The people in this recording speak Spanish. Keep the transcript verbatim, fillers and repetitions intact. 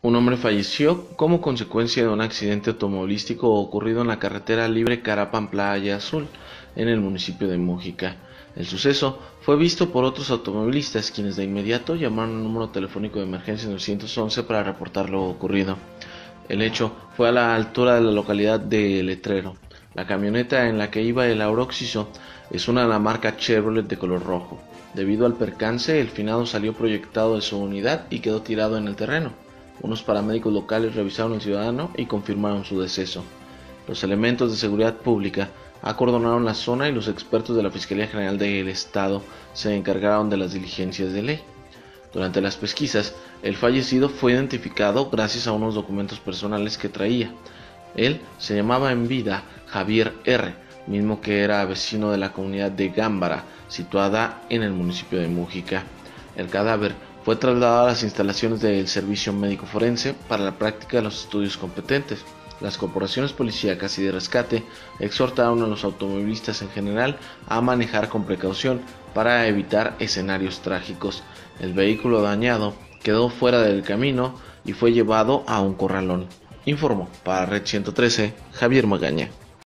Un hombre falleció como consecuencia de un accidente automovilístico ocurrido en la carretera libre Carapan-Playa Azul, en el municipio de Mújica. El suceso fue visto por otros automovilistas, quienes de inmediato llamaron al número telefónico de emergencia nueve once para reportar lo ocurrido. El hecho fue a la altura de la localidad de Letrero. La camioneta en la que iba el Auroxiso es una de la marca Chevrolet de color rojo. Debido al percance, el finado salió proyectado de su unidad y quedó tirado en el terreno. Unos paramédicos locales revisaron al ciudadano y confirmaron su deceso. Los elementos de seguridad pública acordonaron la zona y los expertos de la Fiscalía General del Estado se encargaron de las diligencias de ley. Durante las pesquisas, el fallecido fue identificado gracias a unos documentos personales que traía. Él se llamaba en vida Javier R., mismo que era vecino de la comunidad de Gámbara, situada en el municipio de Mújica. El cadáver fue trasladado a las instalaciones del Servicio Médico Forense para la práctica de los estudios competentes. Las corporaciones policíacas y de rescate exhortaron a los automovilistas en general a manejar con precaución para evitar escenarios trágicos. El vehículo dañado quedó fuera del camino y fue llevado a un corralón. Informó para Red ciento trece Javier Magaña.